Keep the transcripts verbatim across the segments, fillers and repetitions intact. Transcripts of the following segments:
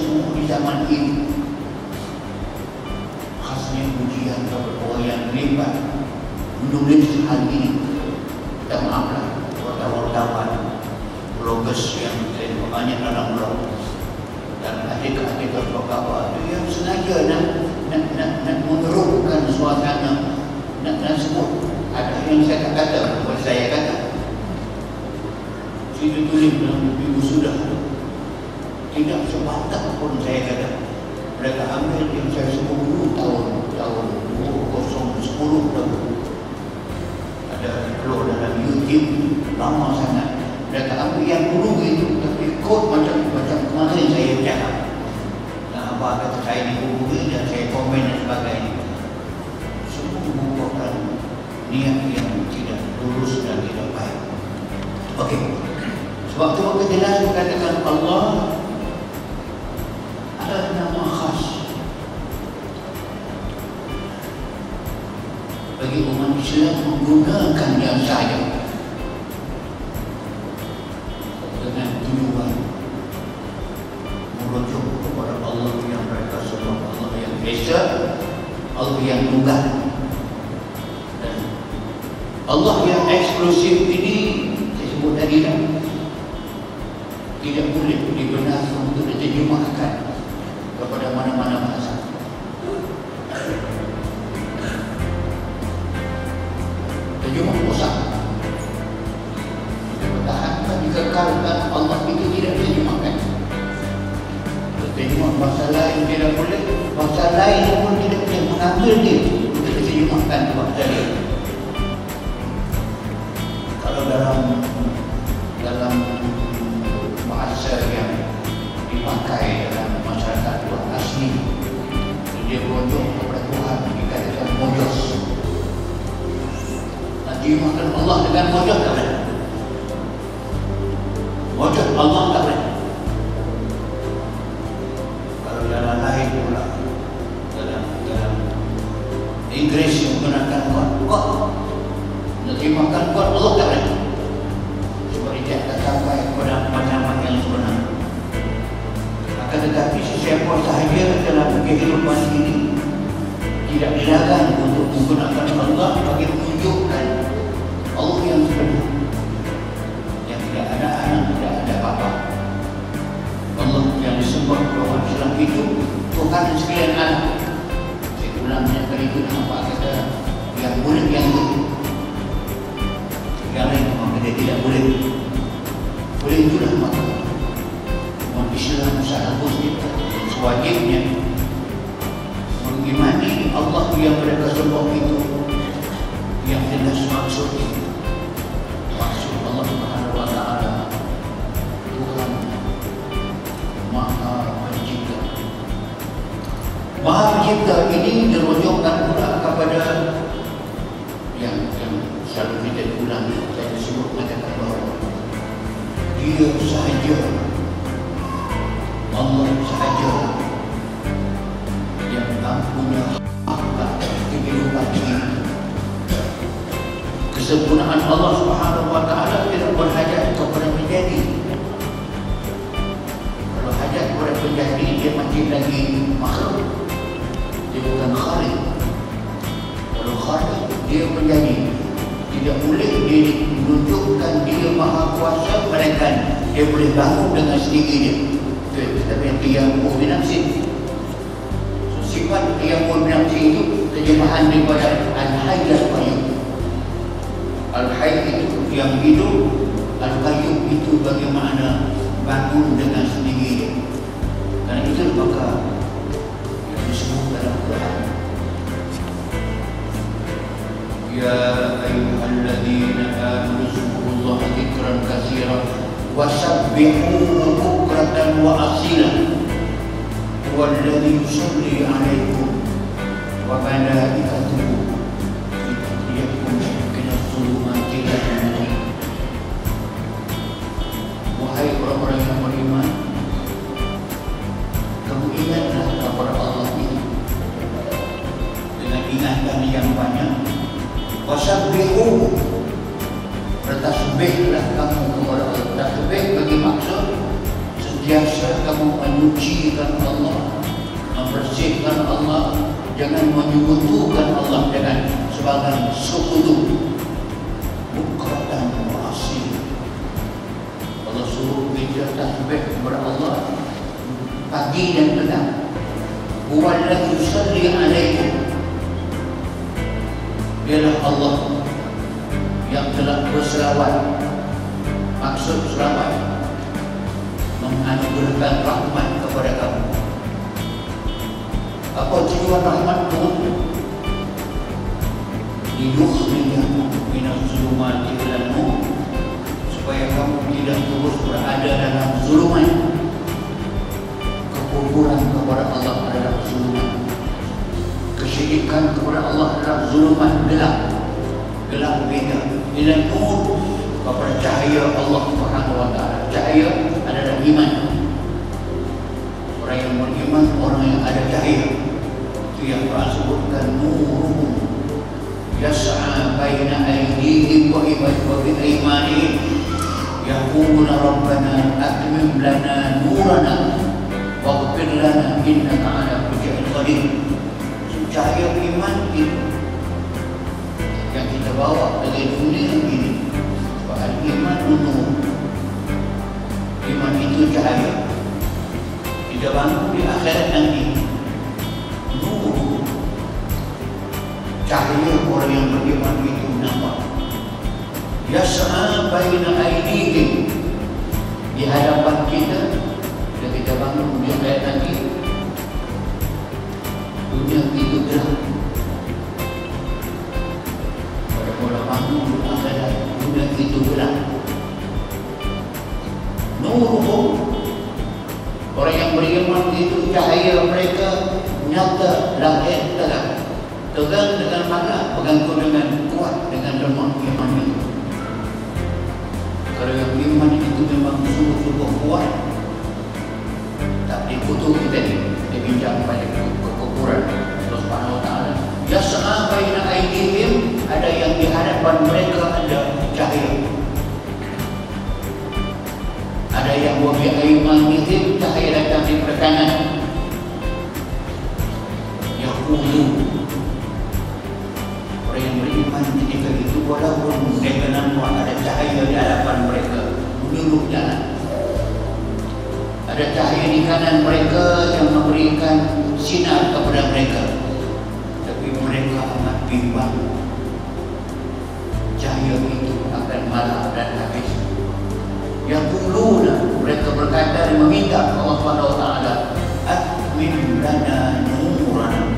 semua di zaman ini. Khasnya ujian kepada orang yang terlibat menulis hal ini. Kita maaflah wartawan-wartawan, bloggers yang banyak dalam blog dan artikel-artikel kawan itu yang sengaja nak nak nak, nak mengerukkan suasana, nak nak sebut ada yang saya tak kata, bukan saya kata. Situ tulis dalam buku sudah tidak sebatang pun saya kata. Mereka ambil yang saya sebut dulu tahun tahun dua ribu sepuluh dahulu. Ada upload dalam YouTube lama sangat. Mereka ambil yang dulu itu tapi kod macam macam kemarin saya cakap. Dan apa kata saya dihubungi dan saya komen dan sebagainya. Semua merupakan niat yang tidak lurus dan tidak baik. Okey. Sebab itu kita jelas mengatakan Allah ada nama khas bagi umat Islam menggunakannya saja dengan tujuan merujuk kepada Allah yang mereka sebut Allah yang Esa, Allah yang Tunggal. Dan Allah yang eksklusif ini saya sebut tadi lah, tidak boleh dibenarkan untuk diterjemahkan kepada mana-mana bahasa. Terjemah bosan. Pertahankan, dikekalkan, Allah itu tidak diterjemahkan. Terjemah bahasa lain tidak boleh, bahasa lain pun tidak boleh mengambil dia untuk diterjemahkan ke bahasa lain. Kalau dalam dalam bahasa yang dipakai dalam masyarakat luar asli, dia merujuk kepada Tuhan, dikatakan mojos. Nanti makan Allah dengan mojos tak boleh. Mojos Allah tak boleh. Kalau dalam lain pula, dalam dalam Inggris menggunakan God, God. Nanti makan God Allah tak boleh. Sebab dia tak sampai kepada macam yang sebenar. Tetapi sesiapa sahaja dalam kehidupan ini tidak dilarang untuk menggunakan Allah bagi menunjukkan Allah yang sebenar, yang tidak ada anak, tidak ada bapa. Allah yang disebut bahwa Islam itu Tuhan sekalian anak. Saya ulangnya kali itu nampak kata yang boleh, yang boleh, yang lain memang dia tidak boleh. Boleh itulah maka Islam seharusnya sewajibnya mengimani Allah yang mereka sembah itu yang jelas maksudnya. Maksud Allah Subhanahu wa Ta'ala Tuhan Maha Pencipta. Maha Pencipta ini dirujukkan pula kepada yang yang selalu kita ulang, saya sebut mengatakan bahawa Dia sahaja, Allah sahaja yang punya hak kehidupan ini. Kesempurnaan Allah Subhanahu wa Ta'ala tidak berhajat kepada menjadi. Kalau hajat kepada menjadi, dia masih lagi makhluk, dia bukan khalik. Kalau khalik, dia menjadi. Tidak boleh dia menunjukkan dia maha kuasa, melainkan dia boleh bangun dengan sendirinya. Tapi yang qiyamul binafsi, sifat qiyamul binafsi itu terjemahan daripada Al-Hayy Al-Qayyum. Al-Hayy itu yang hidup, Al-Qayyum itu bagaimana bangun dengan sendirinya. Dan itu maka yang disebut dalam Quran, Ya ayyuhalladzina amanu zkurullaha dzikran katsiran wasabbihuhu bukratan wa asila huwallazi yusalli 'alaikum wa malaikatuhu liyukhrijakum minadh dhulumati ilal nur. Wahai orang-orang yang beriman, kamu ingatlah kepada Allah ini dengan ingatan yang banyak. Wasabbihuhu, bertasbihlah kamu kepada Allah. Tasbih bagi maksud sentiasa kamu menyucikan Allah, membersihkan Allah, jangan menyekutukan Allah dengan sebagai sekutu. Bukratan wa asila. Allah suruh kita tasbih kepada Allah pagi dan petang. Huwallazi yusalli alaikum. Dialah Allah yang telah berselawat. Maksud selawat menganugerahkan rahmat kepada kamu. Apa tujuan rahmat itu? Liyukhrijakum minaz zulumati ilan nur, supaya kamu tidak terus berada dalam zulumat. Kekufuran kepada Allah adalah zulumat. Kesyirikan kepada Allah adalah zulumat gelap. Gelap beda. Ilan nur, kepada cahaya Allah Subhanahu wa taala. Cahaya adalah iman. Orang yang beriman, orang yang ada cahaya. Itu yang Quran sebutkan nuruhum yas'a baina aydihim wa biaymanihim yaquluna rabbana atmim lana nurana waghfir lana innaka 'ala kulli syai'in qadir. Cahaya iman itu yang kita bawa dari dunia ini. Iman nur. Iman itu cahaya. Kita bangun di akhirat nanti. Nur. Cahaya orang yang beriman itu nampak. Yas'a baina aydihim, di hadapan kita. Bila kita bangun di akhirat nanti, dunia itu gelap. Pada mula bangun di akhirat, dunia itu gelap. Nuruhum, orang yang beriman itu cahaya mereka nyata langit terang. Terang dengan mana? Bergantung dengan kuat, dengan lemah iman itu. Kalau yang iman itu memang sungguh-sungguh kuat, tak dikutuk kita ni. Dia bincang pada kekufuran Allah Subhanahu wa taala. Yas'a baina aydihim, ada yang di hadapan mereka ada cahaya. Ada yang wa bi aymanihim, cahaya datang di kanan. Yaqulu, orang yang beriman ketika itu walaupun mereka nampak ada cahaya di hadapan mereka menunjuk jalan. Ada cahaya di kanan mereka yang memberikan sinar kepada mereka, tapi mereka amat bimbang. Cahaya itu akan malam dan habis. Yang dulu mereka berkata dan meminta Allah Subhanahu wa taala, atmim lana nurana,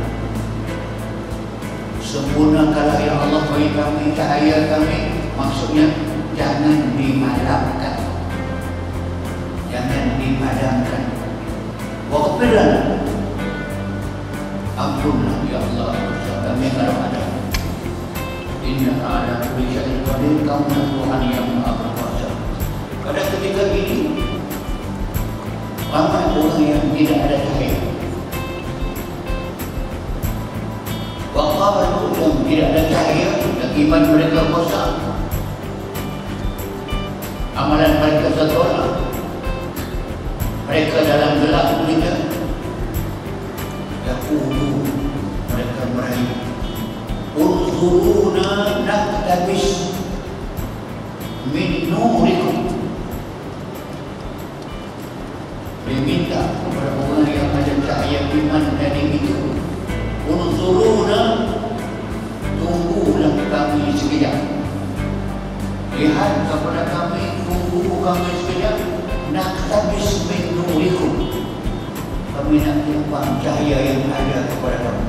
sempurnakanlah ya Allah bagi kami cahaya kami. Maksudnya jangan dimalamkan, jangan dipadamkan. Waghfir lana, ampunlah ya Allah dosa kami kalau ada. Innaka 'ala kulli syai'in qadir, kamu Tuhan yang Maha berkuasa. Pada ketika ini ramai orang yang tidak ada cahaya. Waqalu yang tidak ada cahaya dan iman mereka kosak. Amalan mereka sederhana. Mereka dalam gelap gulita. Yaqulu, mereka merayu, unzuruna naktabis min nurikum. Diminta kepada orang yang ada cahaya iman dari itu, unzuruna, tunggulah kami sekejap. Lihat kepada kami, tunggu kami sekejap. Naktabis min nurikum, kami nak tumpang cahaya yang ada kepada kamu.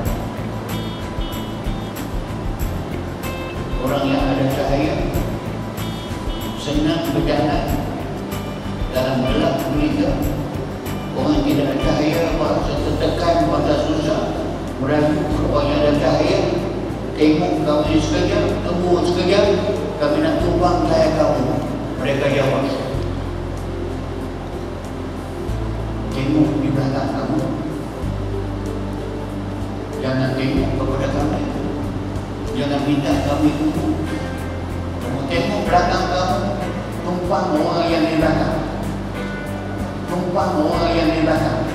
Orang yang ada cahaya senang berjalan dalam gelap gulita. Orang yang tidak ada cahaya merasa tertekan, merasa susah, merayu. Orang yang ada cahaya tengok kami sekejap, tunggu sekejap, kami nak tumpang cahaya kamu. Mereka jawab, tengok di belakang kamu, jangan tengok kepada kami, jangan minta kami tunggu. Kamu tengok belakang kamu, tumpang orang yang di belakang. umpama orang yang di belakang